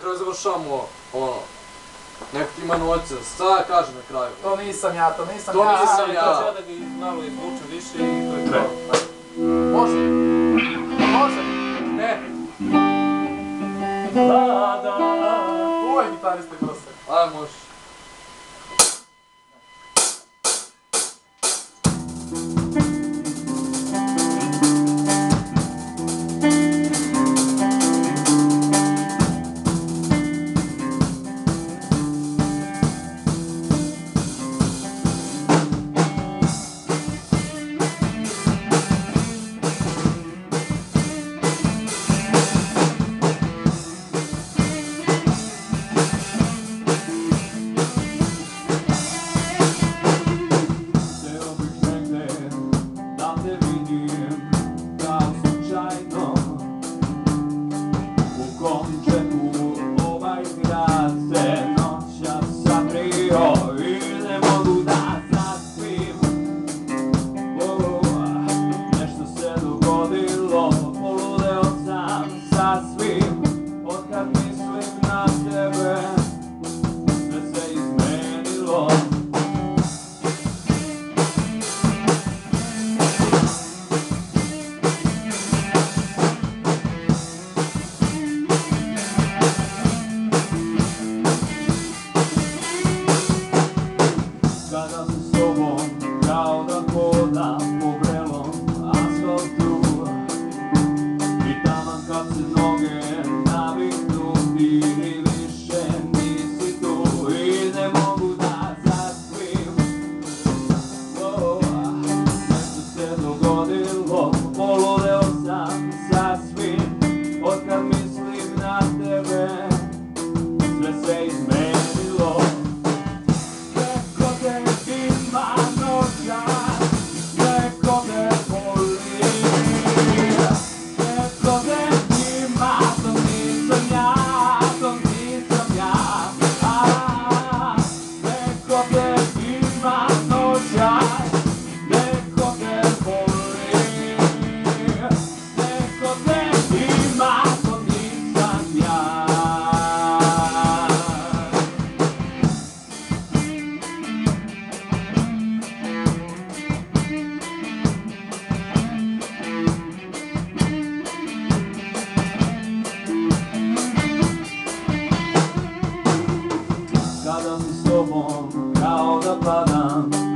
kraju završamo, ono, neko ti ima noće, šta kaže na kraju? To nisam ja, to nisam To ja. nisam ja. To ću ja da ga malo izvučem više i to je to. Može. Može. Ne. Tvoj gitarista je proste. Ajde, možeš. Kao da padam